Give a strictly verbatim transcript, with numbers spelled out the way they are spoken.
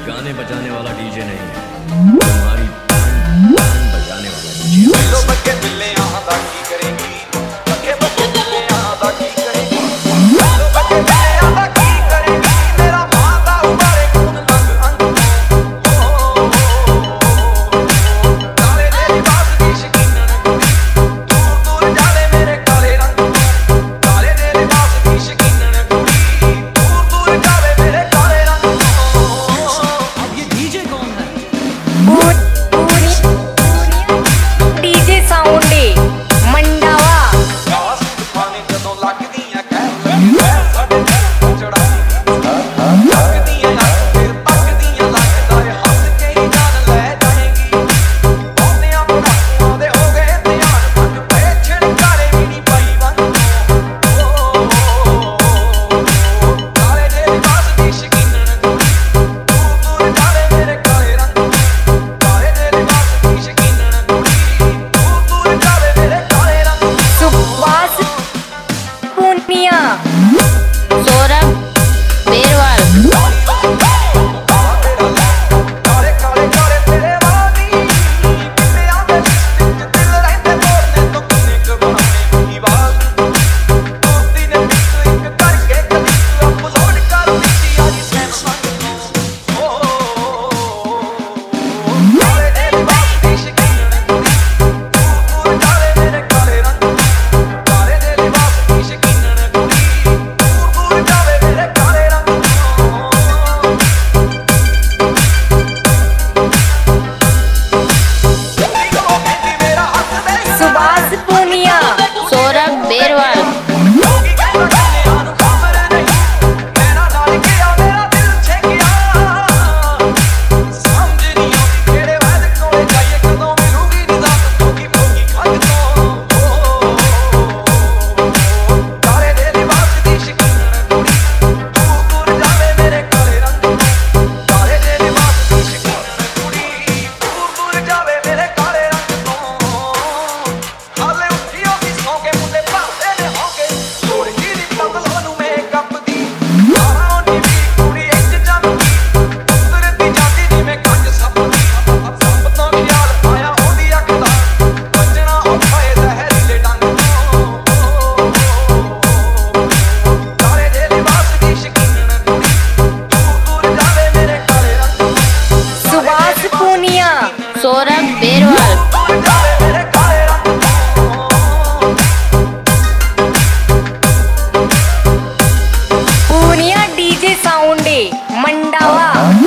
गाने बजाने वाला डीजे नहीं है, तुम्हारी बैंड बैंड बजाने वाला डीजे है। लो बच्चे मिलने यहाँ दा की करेंगी, बच्चे बच्चे मिलने यहाँ दा की करेंगी, लो बच्चे मिलने यहाँ दा की करेंगी, मेरा माता उबारे खून लग अंग हो, काले तेरी बात की शकीनन कुड़ी, दूर दूर जाले मेरे काले रंग, काले तेरी बात की शकीनन कुड़ी, दूर दूर जाले मेरे काले रंग। अब ये डीजे कौन है? डीजे साउंड मंडावा ਜਦੋਂ ਲੱਗਦੀਆਂ ਕਹਿ ਲੱਗੇ ਸਾਡੇ ਤੇ ਚੜਾ ਲੱਗਦੀਆਂ ਅੱਖ ਫਿਰ ਤੱਕਦੀਆਂ ਲੱਗਦਾ ਏ ਹੱਸ ਕੇ ਹੀ ਜਾਨ ਲੈ ਜਾਏਗੀ ਉਹਨਿਆਂ ਪੜਾਕਾਂ ਦੇ ਹੋ ਗਏ ਧਿਆਨ ਭੰਗ ਪਏ ਛਿੜਕਾਰੇ ਵੀ ਨਹੀਂ ਪਾਈ ਵੰਗ ਕਾਲੇ ਦੇ ਲਿਬਾਸ ਦੀ ਸ਼ਕੀਨਣ ਕੁੜੀ ਦੂਰ ਦੂਰ ਜਾਵੇ ਮੇਰੇ ਕਾਲੇ ਰੰਗ ਕਾਲੇ ਦੇ ਲਿਬਾਸ ਦੀ ਸ਼ਕੀਨਣ ਕੁੜੀ ਦੂਰ ਦੂਰ ਜਾਵੇ ਮੇਰੇ ਕਾਲੇ ਰੰਗ सुभाष पूनिया सौरभ बेरवाल सुभाष पूनिया सौरभ बेरवाल सुभाष पूनिया सौरभ बेरवाल पूनिया डीजे साउंड मंडावा।